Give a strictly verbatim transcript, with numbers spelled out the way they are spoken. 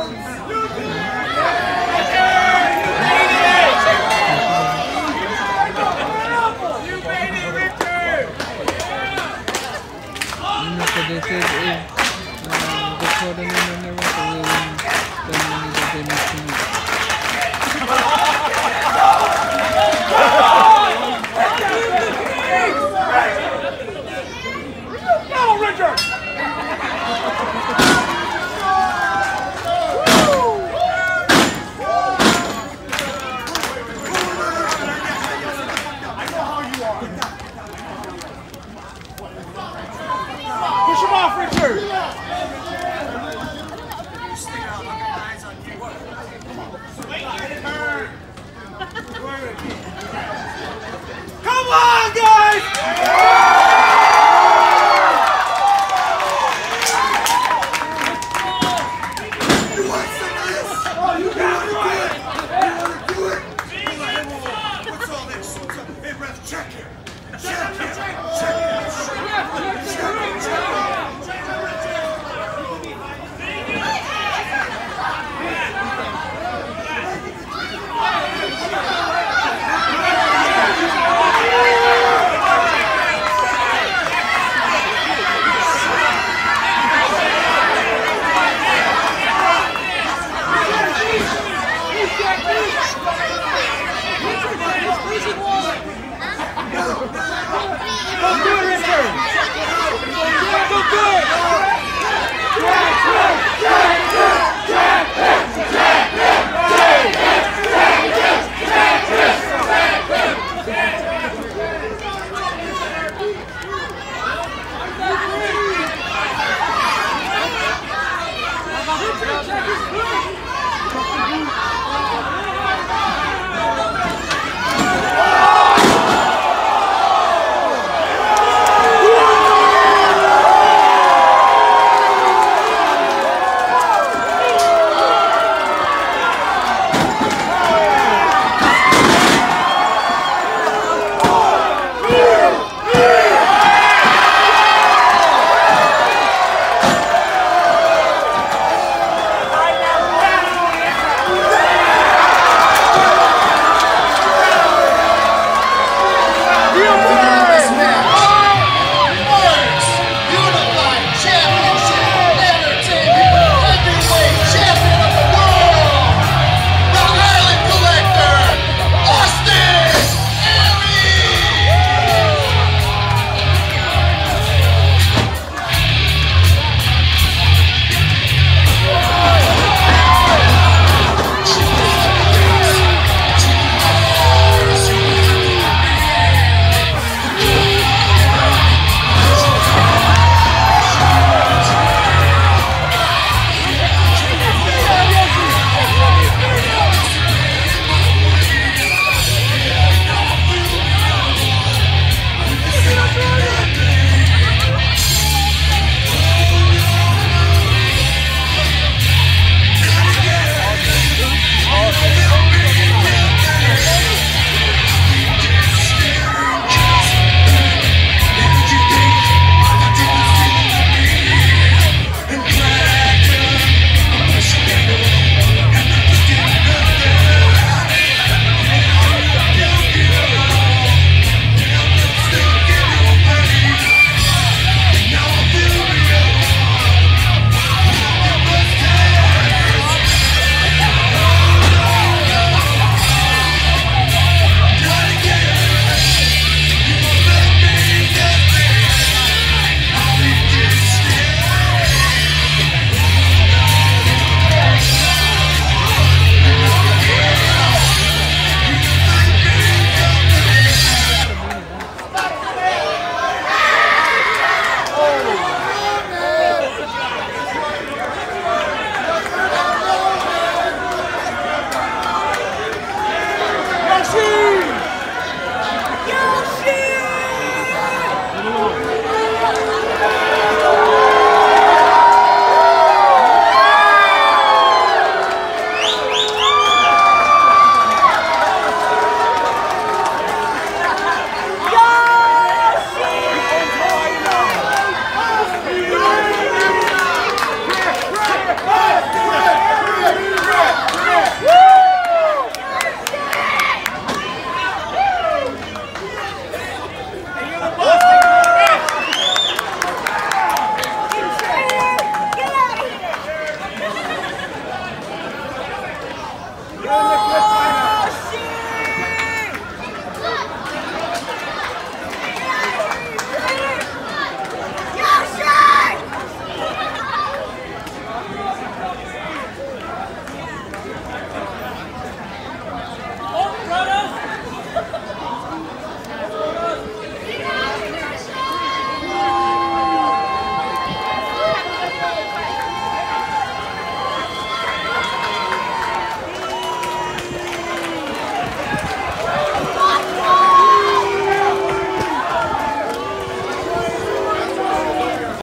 They said if uh, the quarter number never to win, then we need to miss him. Go, Richard! Push him off, Richard! Stay out, I've got eyes on you. Come on, guys! You want some of this? Oh, you got it! You want to do it? What's all this? What's up? Hey, ref, check here. Check here. Check here. Check here. Check his